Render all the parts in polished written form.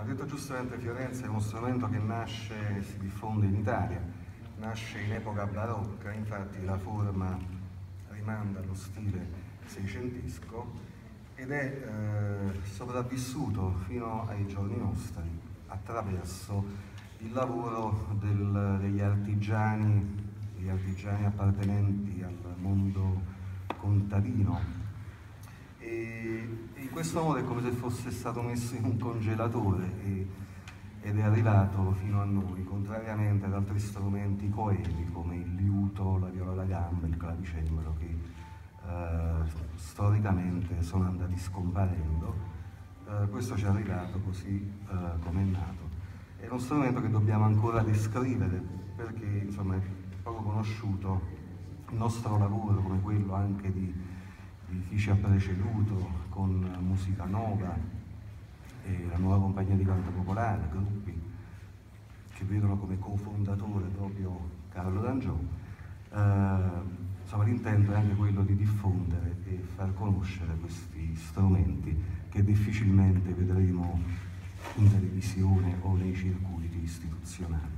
detto giustamente, Fiorenza è uno strumento che nasce e si diffonde in Italia, nasce in epoca barocca, infatti la forma rimanda allo stile seicentesco ed è sopravvissuto fino ai giorni nostri attraverso il lavoro degli artigiani appartenenti al mondo contadino. E in questo modo è come se fosse stato messo in un congelatore ed è arrivato fino a noi, contrariamente ad altri strumenti coevi come il liuto, la viola da gamba, il clavicembalo, che storicamente sono andati scomparendo. Questo ci è arrivato così come è nato. È uno strumento che dobbiamo ancora descrivere perché insomma, è poco conosciuto. Il nostro lavoro, come quello anche di chi ci ha preceduto con Musica Nova e la nuova compagnia di canto popolare, gruppi che vedono come cofondatore proprio Carlo D'Angiò, insomma l'intento è anche quello di diffondere e far conoscere questi strumenti che difficilmente vedremo in televisione o nei circuiti istituzionali.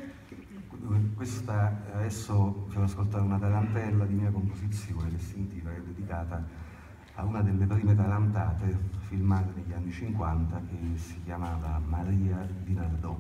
Adesso vi farò ascoltare una tarantella di mia composizione distintiva, che è dedicata a una delle prime tarantate filmate negli anni 50 che si chiamava Maria di Nardò.